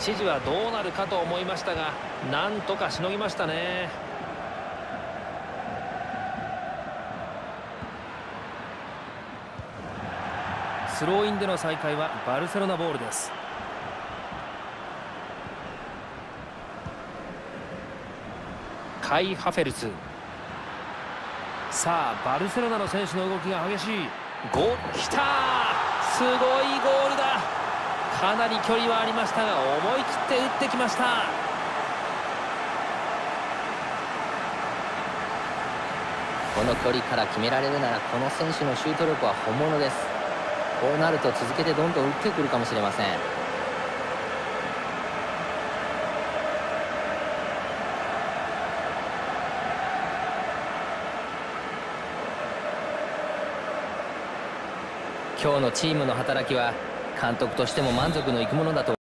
一時はどうなるかと思いましたが、なんとかしのぎましたね。スローインでの再開はバルセロナボールです。カイ・ハフェルツ。さあバルセロナの選手の動きが激しい。きたー、すごいゴールだ。かなり距離はありましたが思い切って打ってきました。 この距離から決められるならこの選手のシュート力は本物です。こうなると続けてどんどん打ってくるかもしれません。今日のチームの働きは監督としても満足のいくものだと